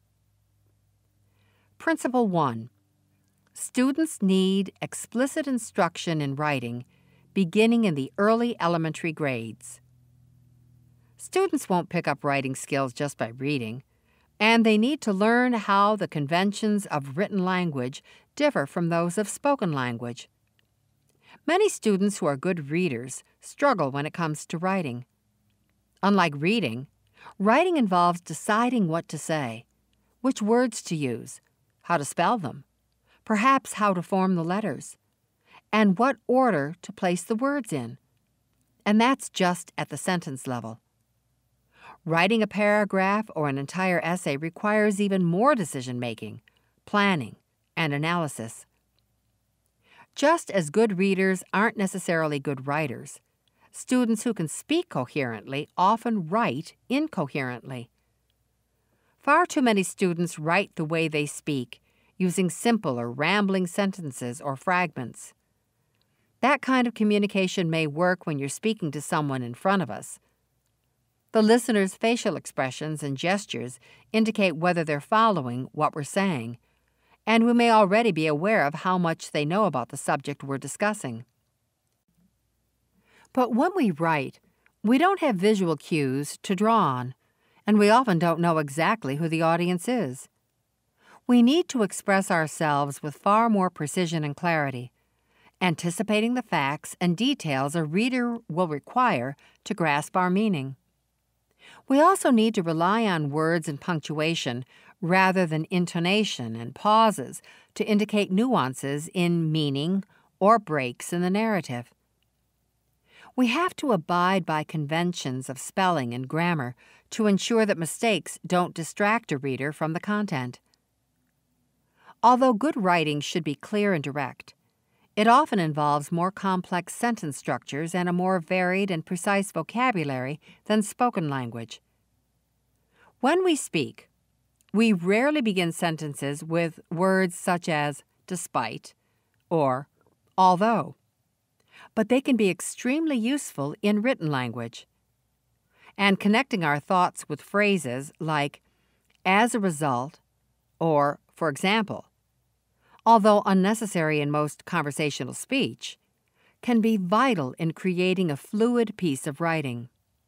Principle one, students need explicit instruction in writing beginning in the early elementary grades. Students won't pick up writing skills just by reading, and they need to learn how the conventions of written language differ from those of spoken language. Many students who are good readers struggle when it comes to writing. Unlike reading, writing involves deciding what to say, which words to use, how to spell them, perhaps how to form the letters, and what order to place the words in. And that's just at the sentence level. Writing a paragraph or an entire essay requires even more decision-making, planning, and analysis. Just as good readers aren't necessarily good writers, students who can speak coherently often write incoherently. Far too many students write the way they speak, using simple or rambling sentences or fragments. That kind of communication may work when you're speaking to someone in front of us. The listener's facial expressions and gestures indicate whether they're following what we're saying, and we may already be aware of how much they know about the subject we're discussing. But when we write, we don't have visual cues to draw on, and we often don't know exactly who the audience is. We need to express ourselves with far more precision and clarity, anticipating the facts and details a reader will require to grasp our meaning. We also need to rely on words and punctuation rather than intonation and pauses to indicate nuances in meaning or breaks in the narrative. We have to abide by conventions of spelling and grammar to ensure that mistakes don't distract a reader from the content. Although good writing should be clear and direct, it often involves more complex sentence structures and a more varied and precise vocabulary than spoken language. When we speak, we rarely begin sentences with words such as despite or although, but they can be extremely useful in written language. And connecting our thoughts with phrases like as a result or for example, although unnecessary in most conversational speech, can be vital in creating a fluid piece of writing.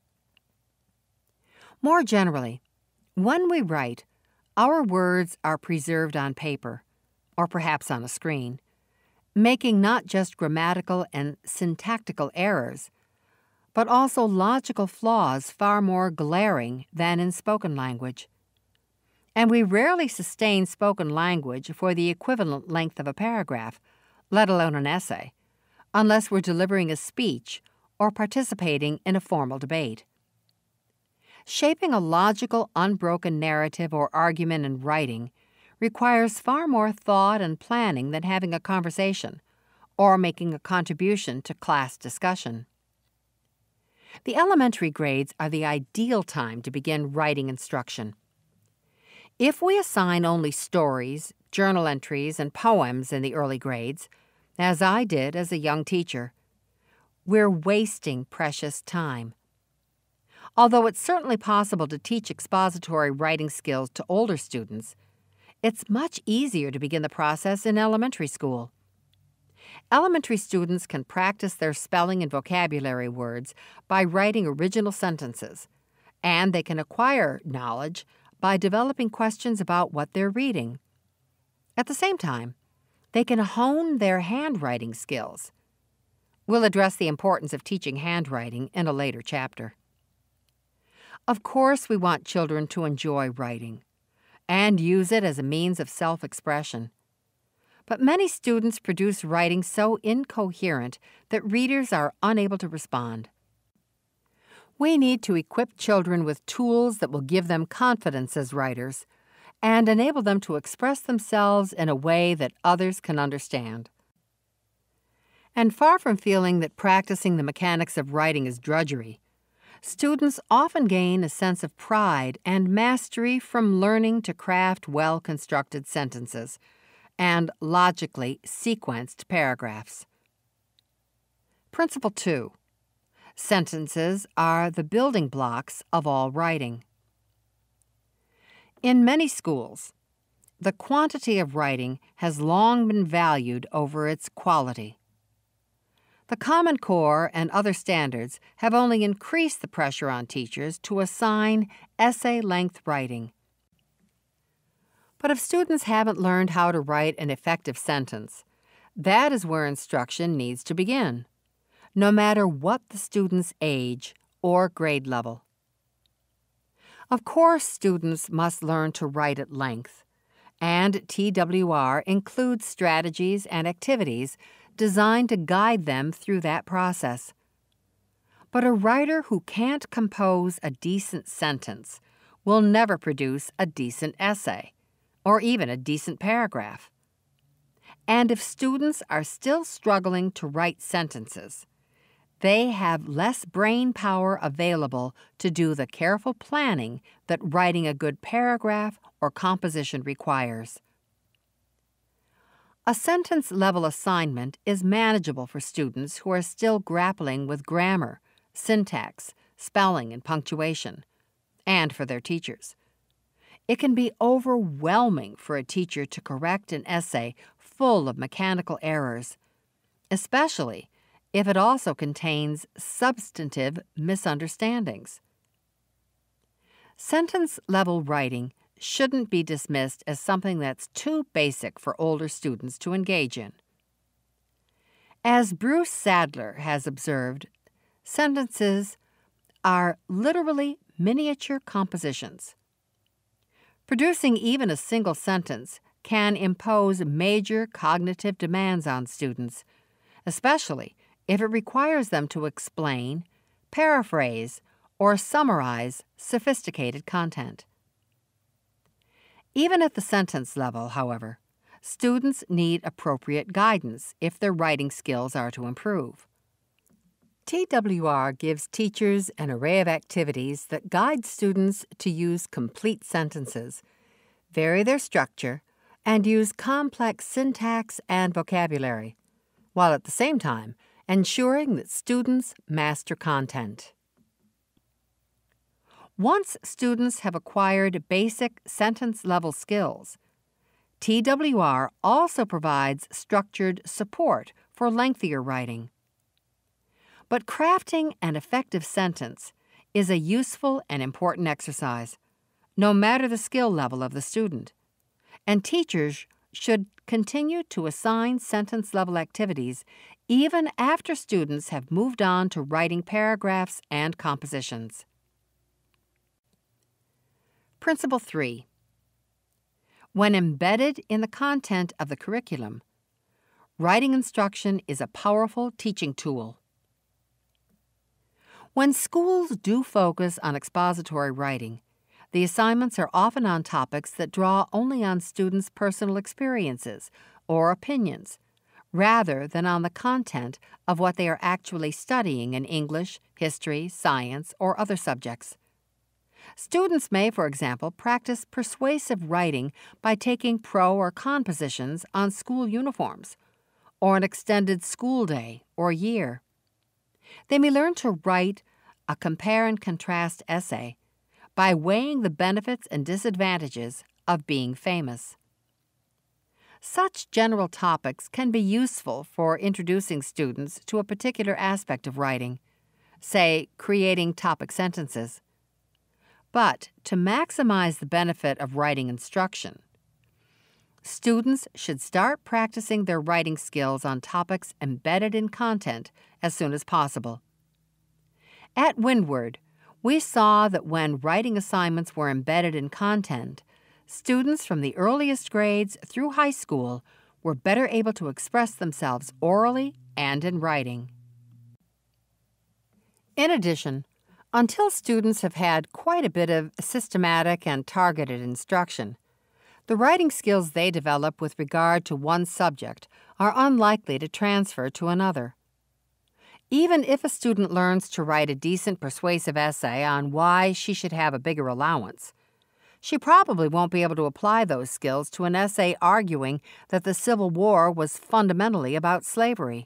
More generally, when we write, our words are preserved on paper, or perhaps on a screen, making not just grammatical and syntactical errors, but also logical flaws far more glaring than in spoken language. And we rarely sustain spoken language for the equivalent length of a paragraph, let alone an essay, unless we're delivering a speech or participating in a formal debate. Shaping a logical, unbroken narrative or argument in writing requires far more thought and planning than having a conversation or making a contribution to class discussion. The elementary grades are the ideal time to begin writing instruction. If we assign only stories, journal entries, and poems in the early grades, as I did as a young teacher, we're wasting precious time. Although it's certainly possible to teach expository writing skills to older students, it's much easier to begin the process in elementary school. Elementary students can practice their spelling and vocabulary words by writing original sentences, and they can acquire knowledge by developing questions about what they're reading. At the same time, they can hone their handwriting skills. We'll address the importance of teaching handwriting in a later chapter. Of course, we want children to enjoy writing and use it as a means of self-expression. But many students produce writing so incoherent that readers are unable to respond. We need to equip children with tools that will give them confidence as writers and enable them to express themselves in a way that others can understand. And far from feeling that practicing the mechanics of writing is drudgery, students often gain a sense of pride and mastery from learning to craft well-constructed sentences and logically sequenced paragraphs. Principle two. Sentences are the building blocks of all writing. In many schools, the quantity of writing has long been valued over its quality. The Common Core and other standards have only increased the pressure on teachers to assign essay-length writing. But if students haven't learned how to write an effective sentence, that is where instruction needs to begin, no matter what the student's age or grade level. Of course, students must learn to write at length, and T W R includes strategies and activities designed to guide them through that process. But a writer who can't compose a decent sentence will never produce a decent essay, or even a decent paragraph. And if students are still struggling to write sentences, they have less brain power available to do the careful planning that writing a good paragraph or composition requires. A sentence-level assignment is manageable for students who are still grappling with grammar, syntax, spelling, and punctuation, and for their teachers. It can be overwhelming for a teacher to correct an essay full of mechanical errors, especially if it also contains substantive misunderstandings. Sentence-level writing shouldn't be dismissed as something that's too basic for older students to engage in. As Bruce Sadler has observed, sentences are literally miniature compositions. Producing even a single sentence can impose major cognitive demands on students, especially if it requires them to explain, paraphrase, or summarize sophisticated content. Even at the sentence level, however, students need appropriate guidance if their writing skills are to improve. T W R gives teachers an array of activities that guide students to use complete sentences, vary their structure, and use complex syntax and vocabulary, while at the same time ensuring that students master content. Once students have acquired basic sentence-level skills, T W R also provides structured support for lengthier writing. But crafting an effective sentence is a useful and important exercise, no matter the skill level of the student, and teachers should continue to assign sentence-level activities even after students have moved on to writing paragraphs and compositions. Principle three. When embedded in the content of the curriculum, writing instruction is a powerful teaching tool. When schools do focus on expository writing, the assignments are often on topics that draw only on students' personal experiences or opinions, rather than on the content of what they are actually studying in English, history, science, or other subjects. Students may, for example, practice persuasive writing by taking pro or con positions on school uniforms, or an extended school day or year. They may learn to write a compare and contrast essay by weighing the benefits and disadvantages of being famous. Such general topics can be useful for introducing students to a particular aspect of writing, say, creating topic sentences. But to maximize the benefit of writing instruction, students should start practicing their writing skills on topics embedded in content as soon as possible. At Windward, we saw that when writing assignments were embedded in content, students from the earliest grades through high school were better able to express themselves orally and in writing. In addition, until students have had quite a bit of systematic and targeted instruction, the writing skills they develop with regard to one subject are unlikely to transfer to another. Even if a student learns to write a decent persuasive essay on why she should have a bigger allowance, she probably won't be able to apply those skills to an essay arguing that the Civil War was fundamentally about slavery.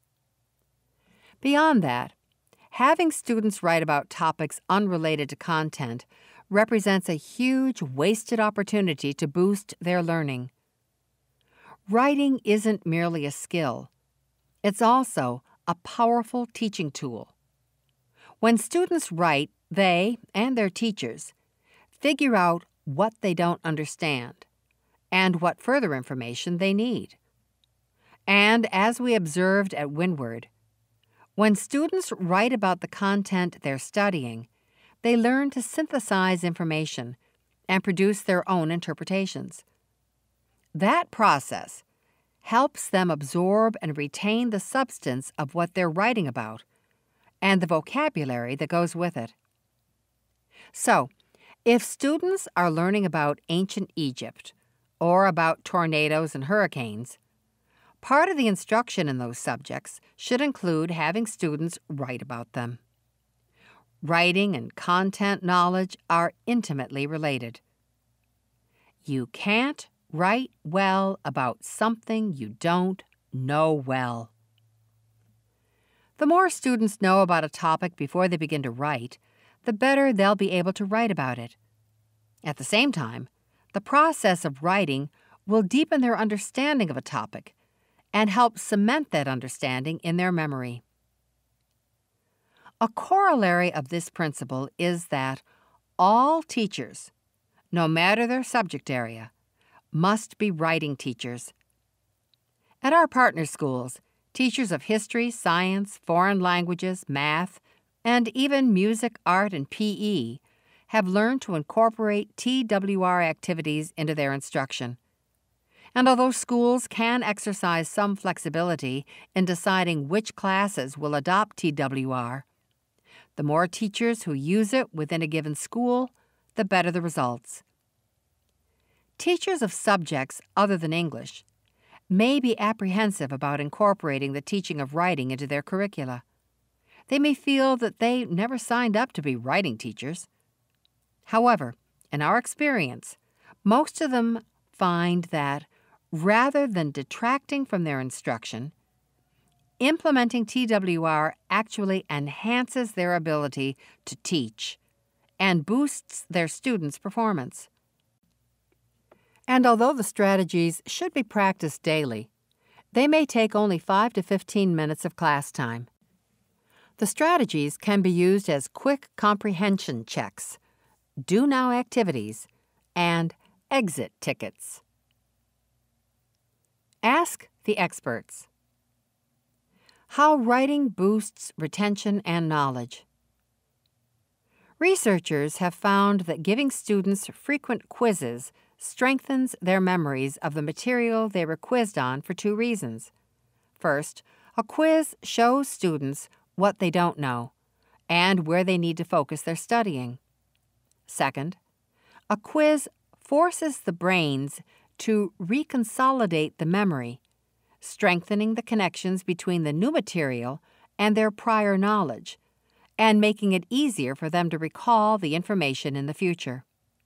Beyond that, having students write about topics unrelated to content represents a huge wasted opportunity to boost their learning. Writing isn't merely a skill. It's also a powerful teaching tool. When students write, they, and their teachers, figure out what they don't understand and what further information they need. And as we observed at Windward, when students write about the content they're studying, they learn to synthesize information and produce their own interpretations. That process helps them absorb and retain the substance of what they're writing about and the vocabulary that goes with it. So, if students are learning about ancient Egypt or about tornadoes and hurricanes, part of the instruction in those subjects should include having students write about them. Writing and content knowledge are intimately related. You can't write well about something you don't know well. The more students know about a topic before they begin to write, the better they'll be able to write about it. At the same time, the process of writing will deepen their understanding of a topic and help cement that understanding in their memory. A corollary of this principle is that all teachers, no matter their subject area, must be writing teachers. At our partner schools, teachers of history, science, foreign languages, math, and even music, art, and P E have learned to incorporate T W R activities into their instruction. And although schools can exercise some flexibility in deciding which classes will adopt T W R, the more teachers who use it within a given school, the better the results. Teachers of subjects other than English may be apprehensive about incorporating the teaching of writing into their curricula. They may feel that they never signed up to be writing teachers. However, in our experience, most of them find that rather than detracting from their instruction, implementing T W R actually enhances their ability to teach and boosts their students' performance. And although the strategies should be practiced daily, they may take only five to fifteen minutes of class time. The strategies can be used as quick comprehension checks, do-now activities, and exit tickets. Ask the experts. How writing boosts retention and knowledge. Researchers have found that giving students frequent quizzes strengthens their memories of the material they were quizzed on for two reasons. First, a quiz shows students what they don't know and where they need to focus their studying. Second, a quiz forces the brains to reconsolidate the memory, strengthening the connections between the new material and their prior knowledge, and making it easier for them to recall the information in the future.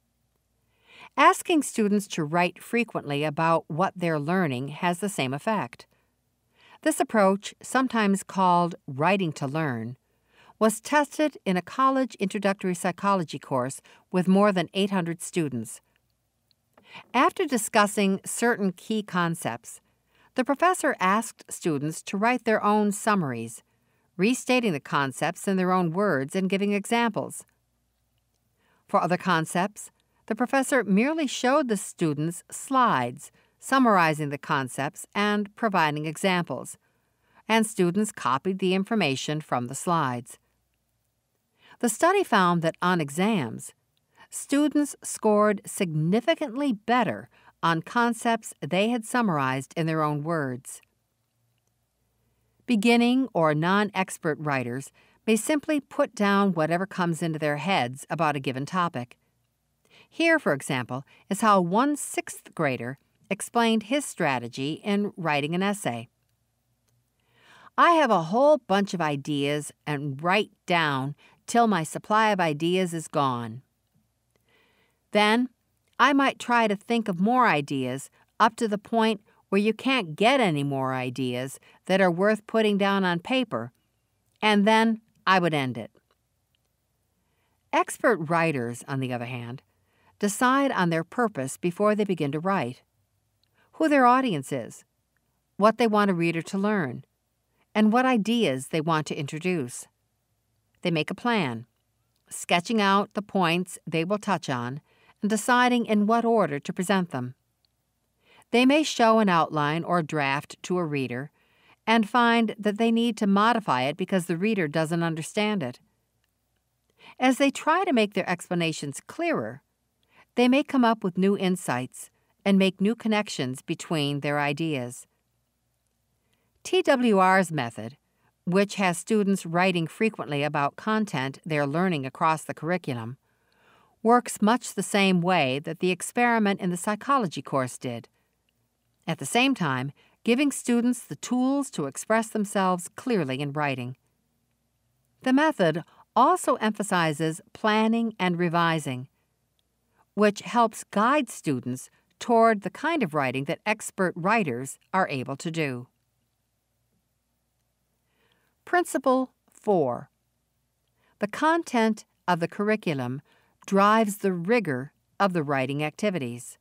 Asking students to write frequently about what they're learning has the same effect. This approach, sometimes called writing to learn, was tested in a college introductory psychology course with more than eight hundred students. After discussing certain key concepts, the professor asked students to write their own summaries, restating the concepts in their own words and giving examples. For other concepts, the professor merely showed the students slides summarizing the concepts and providing examples, and students copied the information from the slides. The study found that on exams, students scored significantly better on concepts they had summarized in their own words. Beginning or non-expert writers may simply put down whatever comes into their heads about a given topic. Here, for example, is how one sixth grader explained his strategy in writing an essay. I have a whole bunch of ideas and write down till my supply of ideas is gone. Then, I might try to think of more ideas up to the point where you can't get any more ideas that are worth putting down on paper, and then I would end it. Expert writers, on the other hand, decide on their purpose before they begin to write, who their audience is, what they want a reader to learn, and what ideas they want to introduce. They make a plan, sketching out the points they will touch on and deciding in what order to present them. They may show an outline or draft to a reader and find that they need to modify it because the reader doesn't understand it. As they try to make their explanations clearer, they may come up with new insights and make new connections between their ideas. T W R's method, which has students writing frequently about content they're learning across the curriculum, works much the same way that the experiment in the psychology course did. At the same time, giving students the tools to express themselves clearly in writing. The method also emphasizes planning and revising, which helps guide students toward the kind of writing that expert writers are able to do. Principle four. The content of the curriculum drives the rigor of the writing activities.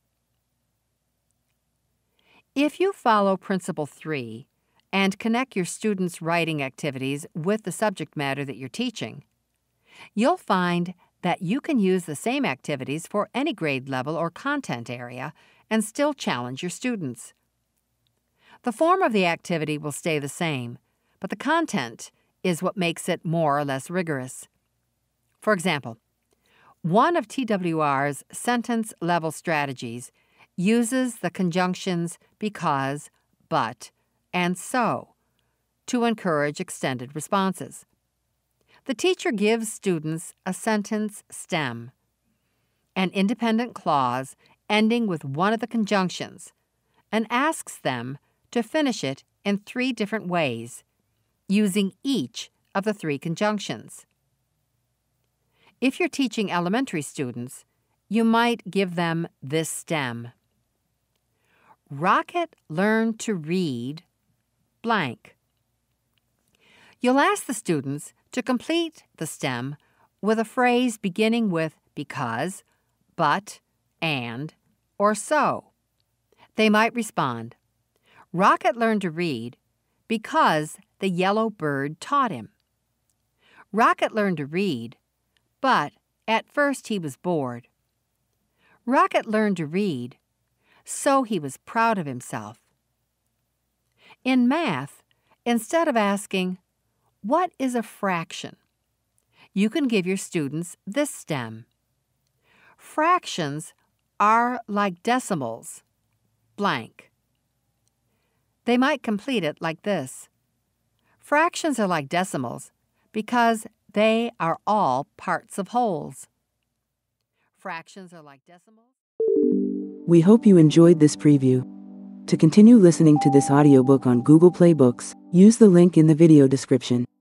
If you follow Principle three and connect your students' writing activities with the subject matter that you're teaching, you'll find that you can use the same activities for any grade level or content area and still challenge your students. The form of the activity will stay the same, but the content is what makes it more or less rigorous. For example, one of T W R's sentence-level strategies uses the conjunctions because, but, and so to encourage extended responses. The teacher gives students a sentence stem, an independent clause ending with one of the conjunctions, and asks them to finish it in three different ways, using each of the three conjunctions. If you're teaching elementary students, you might give them this stem. Rocket learned to read blank. You'll ask the students to complete the stem with a phrase beginning with because, but, and, or so. They might respond, Rocket learned to read because the yellow bird taught him. Rocket learned to read, but at first he was bored. Rocket learned to read, so he was proud of himself. In math, instead of asking, what is a fraction? You can give your students this stem. Fractions are like decimals, blank. They might complete it like this. Fractions are like decimals because they are all parts of wholes. Fractions are like decimals. We hope you enjoyed this preview. To continue listening to this audiobook on Google Play Books, use the link in the video description.